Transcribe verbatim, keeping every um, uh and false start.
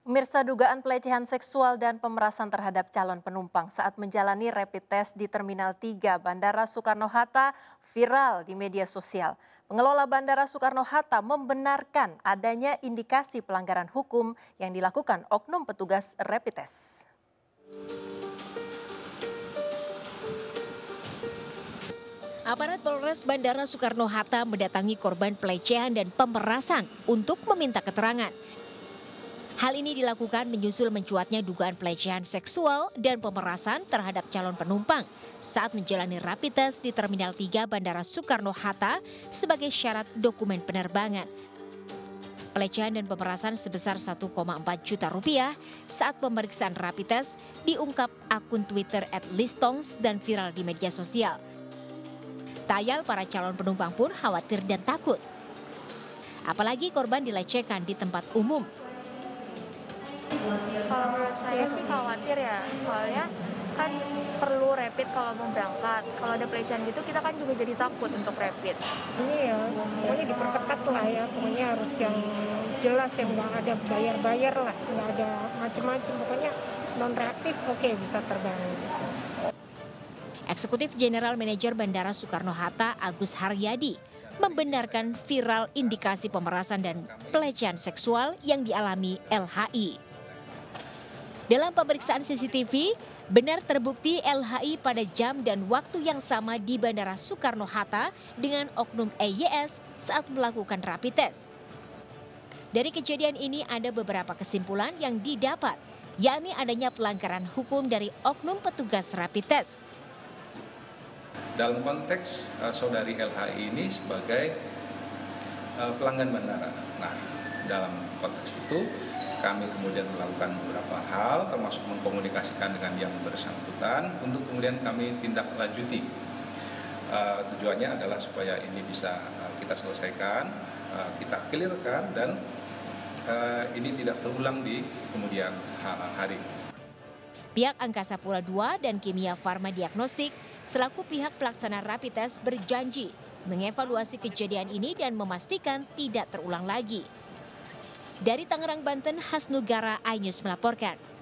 Pemirsa, dugaan pelecehan seksual dan pemerasan terhadap calon penumpang saat menjalani rapid test di Terminal tiga Bandara Soekarno-Hatta viral di media sosial. Pengelola Bandara Soekarno-Hatta membenarkan adanya indikasi pelanggaran hukum yang dilakukan oknum petugas rapid test. Aparat Polres Bandara Soekarno-Hatta mendatangi korban pelecehan dan pemerasan untuk meminta keterangan. Hal ini dilakukan menyusul mencuatnya dugaan pelecehan seksual dan pemerasan terhadap calon penumpang saat menjalani rapid test di Terminal tiga Bandara Soekarno-Hatta sebagai syarat dokumen penerbangan. Pelecehan dan pemerasan sebesar satu koma empat juta rupiah saat pemeriksaan rapid test diungkap akun Twitter at listongs dan viral di media sosial. Tayal para calon penumpang pun khawatir dan takut. Apalagi korban dilecehkan di tempat umum. Kalau menurut saya sih khawatir ya, soalnya kan perlu rapid kalau mau berangkat. Kalau ada pelecehan gitu kita kan juga jadi takut untuk rapid. Ini ya, pokoknya diperketat lah ya, pokoknya harus yang jelas, yang nggak ada bayar-bayar lah, nggak ada macam-macam, pokoknya non reaktif oke bisa terbang. Eksekutif General Manager Bandara Soekarno-Hatta Agus Haryadi membenarkan viral indikasi pemerasan dan pelecehan seksual yang dialami L H I. Dalam pemeriksaan C C T V, benar terbukti L H I pada jam dan waktu yang sama di Bandara Soekarno-Hatta dengan oknum E Y S saat melakukan rapid test. Dari kejadian ini ada beberapa kesimpulan yang didapat, yakni adanya pelanggaran hukum dari oknum petugas rapid test. Dalam konteks uh, saudari L H I ini sebagai uh, pelanggan bandara. Nah, dalam konteks itu kami kemudian melakukan beberapa hal, termasuk mengkomunikasikan dengan yang bersangkutan untuk kemudian kami tindak lanjuti. Uh, tujuannya adalah supaya ini bisa uh, kita selesaikan, uh, kita clearkan, dan uh, ini tidak terulang di kemudian hari. Pihak Angkasa Pura dua dan Kimia Farma Diagnostik selaku pihak pelaksana rapid test berjanji mengevaluasi kejadian ini dan memastikan tidak terulang lagi. Dari Tangerang, Banten, Hasnugara, iNews melaporkan.